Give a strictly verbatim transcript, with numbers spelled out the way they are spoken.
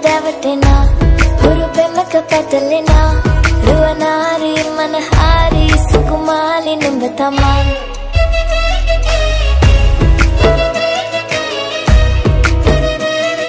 දැවටෙනා හුරු පෙමක පැටලෙනා රුවනාරි මනහාරි සුකුමාලි නුඹ තමා